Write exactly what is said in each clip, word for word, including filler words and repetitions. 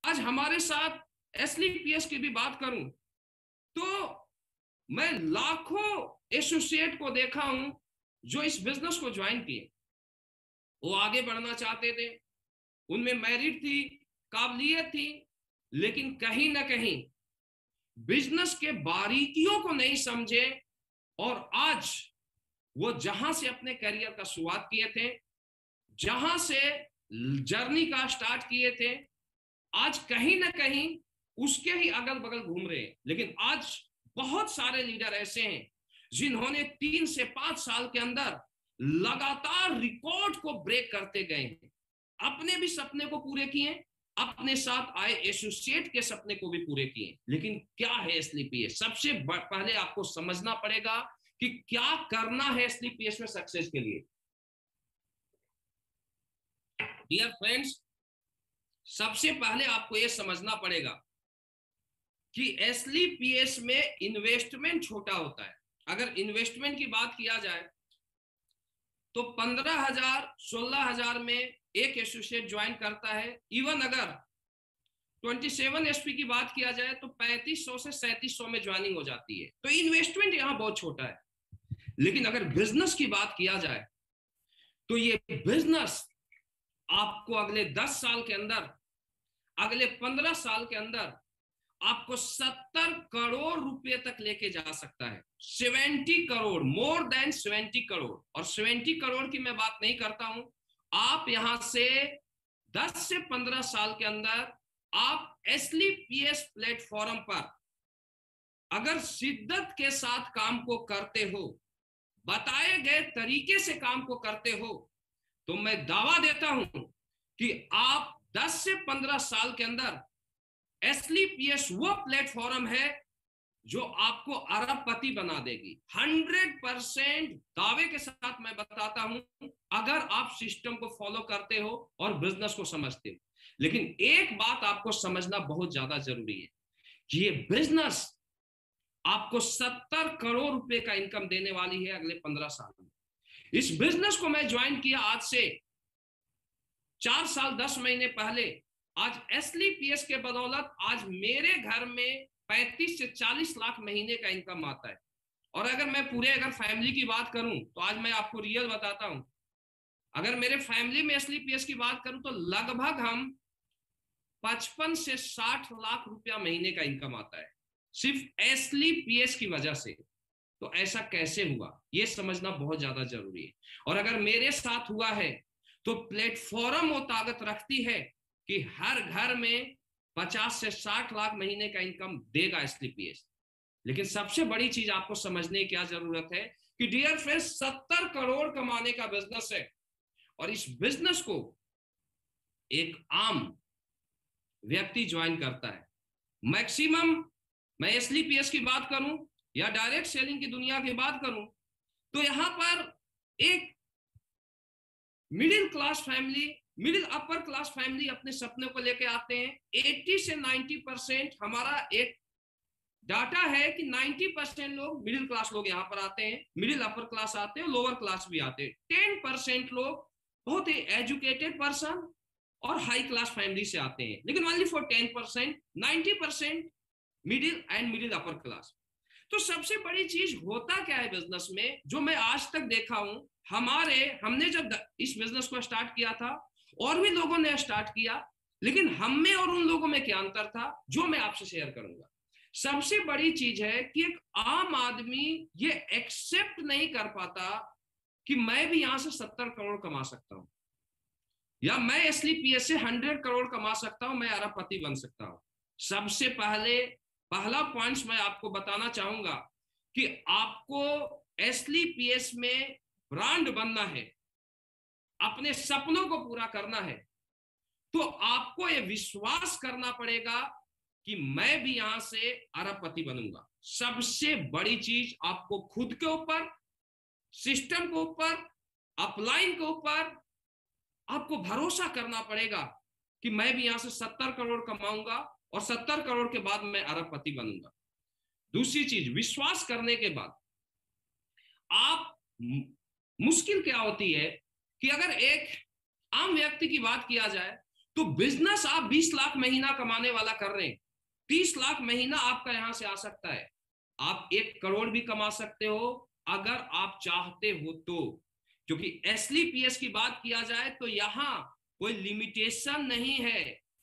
आज हमारे साथ एसलीपीएस की भी बात करूं तो मैं लाखों एसोसिएट को देखा हूं जो इस बिजनेस को ज्वाइन किए। वो आगे बढ़ना चाहते थे, उनमें मेरिट थी, काबिलियत थी, लेकिन कहीं ना कहीं बिजनेस के बारीकियों को नहीं समझे और आज वो जहां से अपने करियर का शुरुआत किए थे, जहां से जर्नी का स्टार्ट किए थे, आज कहीं ना कहीं उसके ही अगल बगल घूम रहे हैं। लेकिन आज बहुत सारे लीडर ऐसे हैं जिन्होंने तीन से पांच साल के अंदर लगातार रिकॉर्ड को ब्रेक करते गए हैं, अपने भी सपने को पूरे किए, अपने साथ आए एसोसिएट के सपने को भी पूरे किए। लेकिन क्या है एसलीपीएस? सबसे पहले आपको समझना पड़ेगा कि क्या करना है एसलीपीएस में सक्सेस के लिए। डियर फ्रेंड्स, सबसे पहले आपको यह समझना पड़ेगा कि एसलीपीएस में इन्वेस्टमेंट छोटा होता है। अगर इन्वेस्टमेंट की बात किया जाए तो पंद्रह हजार सोलह हजार में एक एसोसिएट ज्वाइन करता है। इवन अगर सत्ताईस एसपी की बात किया जाए तो पैंतीस सौ से सैंतीस सौ में ज्वाइनिंग हो जाती है। तो इन्वेस्टमेंट यहां बहुत छोटा है। लेकिन अगर बिजनेस की बात किया जाए तो ये बिजनेस आपको अगले दस साल के अंदर, अगले पंद्रह साल के अंदर आपको सत्तर करोड़ रुपए तक लेके जा सकता है। सत्तर करोड़, मोर देन सत्तर करोड़। और सत्तर करोड़ की मैं बात नहीं करता हूं। आप यहां से दस से पंद्रह साल के अंदर आप एसलीपीएस प्लेटफॉर्म पर अगर शिद्दत के साथ काम को करते हो, बताए गए तरीके से काम को करते हो, तो मैं दावा देता हूं कि आप दस से पंद्रह साल के अंदर एसलीपीएस वो प्लेटफॉर्म है जो आपको अरबपति बना देगी। हंड्रेड परसेंट दावे के साथ मैं बताता हूं, अगर आप सिस्टम को फॉलो करते हो और बिजनेस को समझते हो। लेकिन एक बात आपको समझना बहुत ज्यादा जरूरी है कि ये बिजनेस आपको सत्तर करोड़ रुपए का इनकम देने वाली है अगले पंद्रह साल में। इस बिजनेस को मैं ज्वाइन किया आज से चार साल दस महीने पहले। आज एसलीपीएस के बदौलत आज मेरे घर में पैंतीस से चालीस लाख महीने का इनकम आता है। और अगर मैं पूरे अगर फैमिली की बात करूं तो आज मैं आपको रियल बताता हूं, अगर मेरे फैमिली में एसलीपीएस की बात करूं तो लगभग हम पचपन से साठ लाख रुपया महीने का इनकम आता है सिर्फ एसलीपीएस की वजह से। तो ऐसा कैसे हुआ ये समझना बहुत ज्यादा जरूरी है। और अगर मेरे साथ हुआ है तो प्लेटफॉर्म वो ताकत रखती है कि हर घर में पचास से साठ लाख महीने का इनकम देगा एसलीपीएस। लेकिन सबसे बड़ी चीज आपको समझने की क्या जरूरत है कि डियर फ्रेंड्स, सत्तर करोड़ कमाने का बिजनेस है और इस बिजनेस को एक आम व्यक्ति ज्वाइन करता है। मैक्सिमम मैं एसलीपीएस की बात करूं या डायरेक्ट सेलिंग की दुनिया की बात करूं तो यहां पर एक middle class family, middle upper class family अपने सपने को लेके आते हैं। अस्सी से नब्बे परसेंट हमारा एक डाटा है कि नब्बे परसेंट लोग मिडिल क्लास लोग यहां पर आते हैं, मिडिल अपर क्लास आते हैं, लोअर क्लास भी आते हैं। टेन परसेंट लोग बहुत ही एजुकेटेड पर्सन और हाई क्लास फैमिली से आते हैं। लेकिन only for ten percent, ninety percent middle and middle upper class. तो सबसे बड़ी चीज होता क्या है बिजनेस में, जो मैं आज तक देखा हूं, हमारे हमने जब इस बिजनेस को स्टार्ट किया था और भी लोगों ने स्टार्ट किया, लेकिन हम में और उन लोगों में क्या अंतर था जो मैं आपसे शेयर करूंगा। सबसे बड़ी चीज है कि एक आम आदमी ये एक्सेप्ट नहीं कर पाता कि मैं भी यहां से सत्तर करोड़ कमा सकता हूं या मैं एसलीपीएस से हंड्रेड करोड़ कमा सकता हूं, मैं अरबपति बन सकता हूं। सबसे पहले पहला पॉइंट मैं आपको बताना चाहूंगा कि आपको एसलीपीएस में ब्रांड बनना है, अपने सपनों को पूरा करना है, तो आपको यह विश्वास करना पड़ेगा कि मैं भी यहां से अरबपति बनूंगा। सबसे बड़ी चीज आपको खुद के ऊपर, सिस्टम के ऊपर, अपलाइन के ऊपर आपको भरोसा करना पड़ेगा कि मैं भी यहां से सत्तर करोड़ कमाऊंगा और सत्तर करोड़ के बाद मैं अरबपति बनूंगा। दूसरी चीज, विश्वास करने के बाद आप, मुश्किल क्या होती है कि अगर एक आम व्यक्ति की बात किया जाए तो बिजनेस आप बीस लाख महीना कमाने वाला कर रहे हैं, तीस लाख महीना आपका यहां से आ सकता है, आप एक करोड़ भी कमा सकते हो अगर आप चाहते हो तो। क्योंकि एसलीपीएस की बात किया जाए तो यहां कोई लिमिटेशन नहीं है,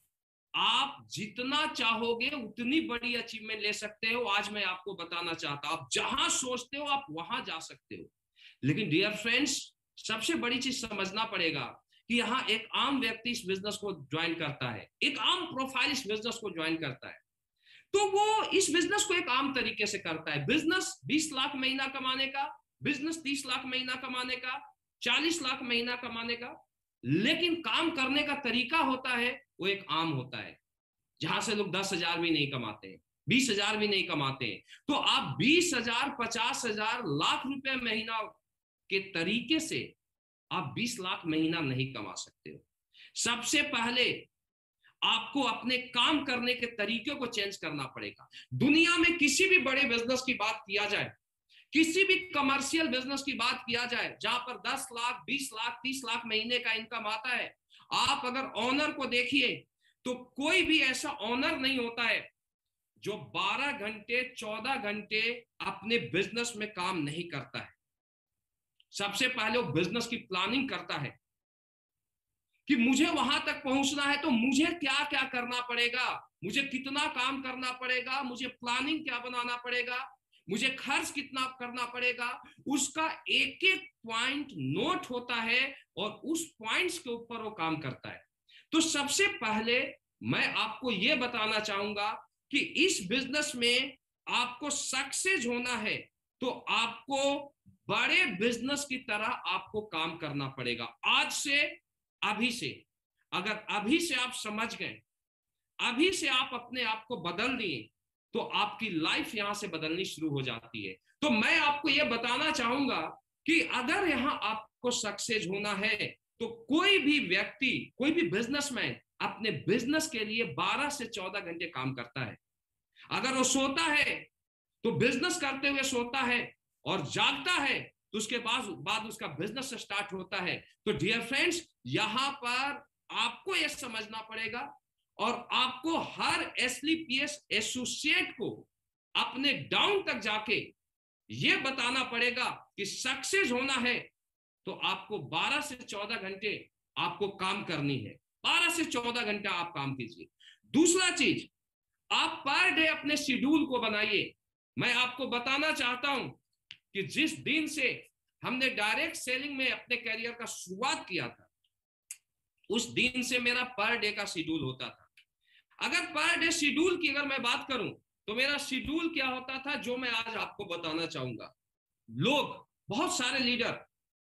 आप जितना चाहोगे उतनी बड़ी अचीवमेंट ले सकते हो। आज मैं आपको बताना चाहता हूं, आप जहां सोचते हो आप वहां जा सकते हो। लेकिन डियर फ्रेंड्स, सबसे बड़ी चीज समझना पड़ेगा कि यहाँ एक आम व्यक्ति इस बिजनेस को ज्वाइन करता है, एक आम प्रोफाइल इस बिजनेस को ज्वाइन करता है, तो वो इस बिजनेस को एक आम तरीके से करता है। बिजनेस बीस लाख महीना कमाने का, बिजनेस तीस लाख महीना कमाने का, चालीस लाख महीना कमाने का, लेकिन काम करने का तरीका होता है वो एक आम होता है, जहां से लोग दस हजार भी नहीं कमाते हैं, बीस हजार भी नहीं कमाते हैं। तो आप बीस हजार, पचास हजार, लाख रुपए महीना के तरीके से आप बीस लाख महीना नहीं कमा सकते हो। सबसे पहले आपको अपने काम करने के तरीके को चेंज करना पड़ेगा। दुनिया में किसी भी बड़े बिजनेस की बात किया जाए, किसी भी कमर्शियल बिजनेस की बात किया जाए जहां पर दस लाख, बीस लाख, तीस लाख महीने का इनकम आता है, आप अगर ऑनर को देखिए तो कोई भी ऐसा ऑनर नहीं होता है जो बारह घंटे, चौदह घंटे अपने बिजनेस में काम नहीं करता है। सबसे पहले वो बिजनेस की प्लानिंग करता है कि मुझे वहां तक पहुंचना है तो मुझे क्या क्या करना पड़ेगा, मुझे कितना काम करना पड़ेगा, मुझे प्लानिंग क्या बनाना पड़ेगा, मुझे खर्च कितना करना पड़ेगा, उसका एक एक पॉइंट नोट होता है और उस पॉइंट्स के ऊपर वो काम करता है। तो सबसे पहले मैं आपको यह बताना चाहूंगा कि इस बिजनेस में आपको सक्सेस होना है तो आपको बड़े बिजनेस की तरह आपको काम करना पड़ेगा। आज से, अभी से, अगर अभी से आप समझ गए, अभी से आप अपने आप को बदल दिए, तो आपकी लाइफ यहां से बदलनी शुरू हो जाती है। तो मैं आपको यह बताना चाहूंगा कि अगर यहां आपको सक्सेस होना है तो कोई भी व्यक्ति, कोई भी बिजनेसमैन अपने बिजनेस के लिए बारह से चौदह घंटे काम करता है। अगर वो सोता है तो बिजनेस करते हुए सोता है, और जागता है तो उसके बाद बाद उसका बिजनेस स्टार्ट होता है। तो डियर फ्रेंड्स, यहां पर आपको यह समझना पड़ेगा और आपको हर एसलीपीएस एसोसिएट को अपने डाउन तक जाके यह बताना पड़ेगा कि सक्सेस होना है तो आपको बारह से चौदह घंटे आपको काम करनी है। बारह से चौदह घंटा आप काम कीजिए। दूसरा चीज, आप पर डे अपने शेड्यूल को बनाइए। मैं आपको बताना चाहता हूं कि जिस दिन से हमने डायरेक्ट सेलिंग में अपने करियर का शुरुआत किया था, उस दिन से मेरा पर डे का शेड्यूल होता था। अगर पर डे शेड्यूल की अगर मैं बात करूं तो मेरा शेड्यूल क्या होता था, जो मैं आज आपको बताना चाहूंगा। लोग, बहुत सारे लीडर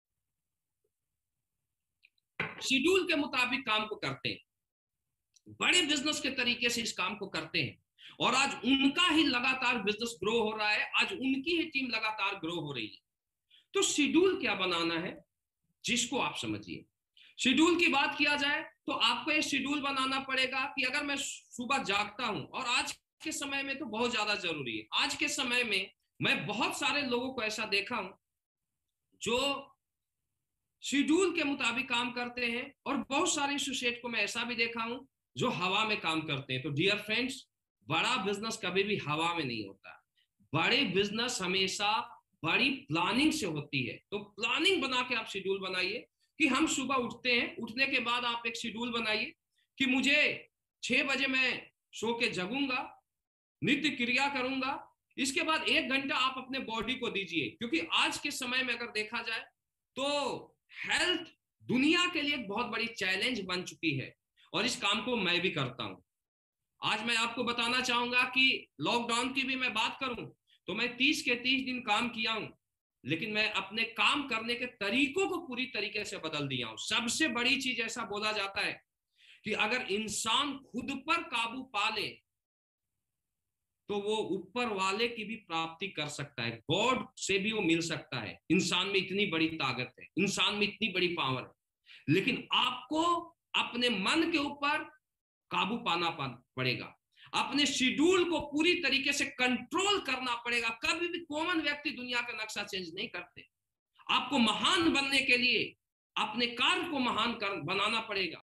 शेड्यूल के मुताबिक काम को करते हैं, बड़े बिजनेस के तरीके से इस काम को करते हैं, और आज उनका ही लगातार बिजनेस ग्रो हो रहा है, आज उनकी ही टीम लगातार ग्रो हो रही है। तो शेड्यूल क्या बनाना है, जिसको आप समझिए। शेड्यूल की बात किया जाए तो आपको ये शेड्यूल बनाना पड़ेगा कि अगर मैं सुबह जागता हूं, और आज के समय में तो बहुत ज्यादा जरूरी है। आज के समय में मैं बहुत सारे लोगों को ऐसा देखा हूं जो शेड्यूल के मुताबिक काम करते हैं, और बहुत सारे एसोसिएट को मैं ऐसा भी देखा हूं जो हवा में काम करते हैं। तो डियर फ्रेंड्स, बड़ा बिजनेस कभी भी हवा में नहीं होता। बड़े बिजनेस हमेशा बड़ी प्लानिंग से होती है। तो प्लानिंग बना के आप शेड्यूल बनाइए कि हम सुबह उठते हैं, उठने के बाद आप एक शेड्यूल बनाइए कि मुझे छह बजे मैं सो के जगूंगा, नित्य क्रिया करूंगा, इसके बाद एक घंटा आप अपने बॉडी को दीजिए। क्योंकि आज के समय में अगर देखा जाए तो हेल्थ दुनिया के लिए एक बहुत बड़ी चैलेंज बन चुकी है, और इस काम को मैं भी करता हूं। आज मैं आपको बताना चाहूंगा कि लॉकडाउन की भी मैं बात करूं तो मैं तीस के तीस दिन काम किया हूं, लेकिन मैं अपने काम करने के तरीकों को पूरी तरीके से बदल दिया हूं। सबसे बड़ी चीज, ऐसा बोला जाता है कि अगर इंसान खुद पर काबू पा ले तो वो ऊपर वाले की भी प्राप्ति कर सकता है, गॉड से भी वो मिल सकता है। इंसान में इतनी बड़ी ताकत है, इंसान में इतनी बड़ी पावर है, लेकिन आपको अपने मन के ऊपर काबू पाना पड़ेगा, अपने शेड्यूल को पूरी तरीके से कंट्रोल करना पड़ेगा। कभी भी कॉमन व्यक्ति दुनिया का नक्शा चेंज नहीं करते। आपको महान बनने के लिए अपने कार्य को महान कर बनाना पड़ेगा।